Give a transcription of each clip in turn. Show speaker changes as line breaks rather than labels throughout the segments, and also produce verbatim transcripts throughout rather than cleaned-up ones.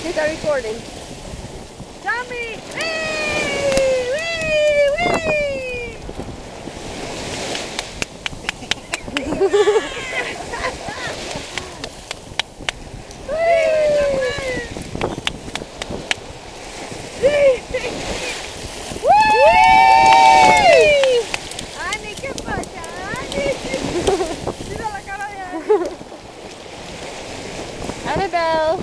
Okay, start recording.
Tommy! Wee! Wee! Wee! Ani, ¿qué pasa? Ani. Mira la cara de Ani.
Annabelle.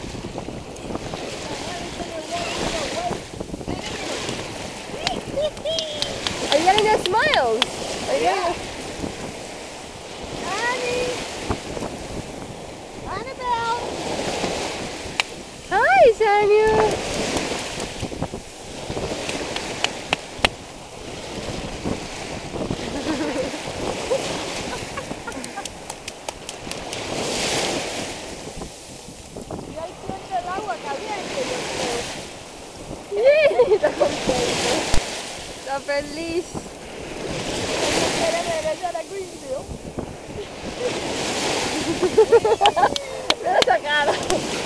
Are you getting those smiles? Are you
Yeah.
getting
Annie! Annabelle!
Hi, Samuel.
Y ahí siente el agua caliente, yo
Sí, está contento. Está feliz.
creo. Quiere regresar a Greenville.
Mira esa cara.